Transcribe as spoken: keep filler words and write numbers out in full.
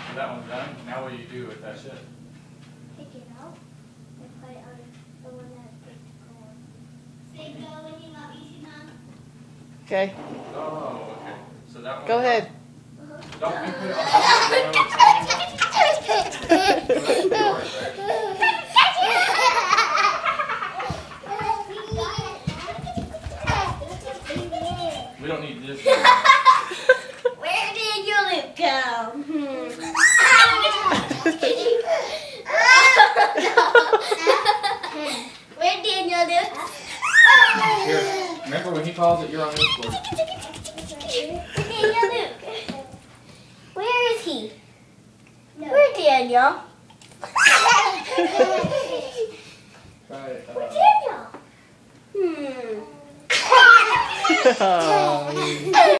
So that one's done. Now what do you do with that shit? Take it out and put it on the one that takes the corn. Okay. Oh, okay. So that one. Go ahead. Don't you put it on We don't need this. Where did your lip go? Hmm. Where did your lip? Here. Remember when he calls it, you're on this board. Daniel Luke. Where is he? No. Where's Daniel? Try it. Uh, Where's Daniel? Hmm. Oh,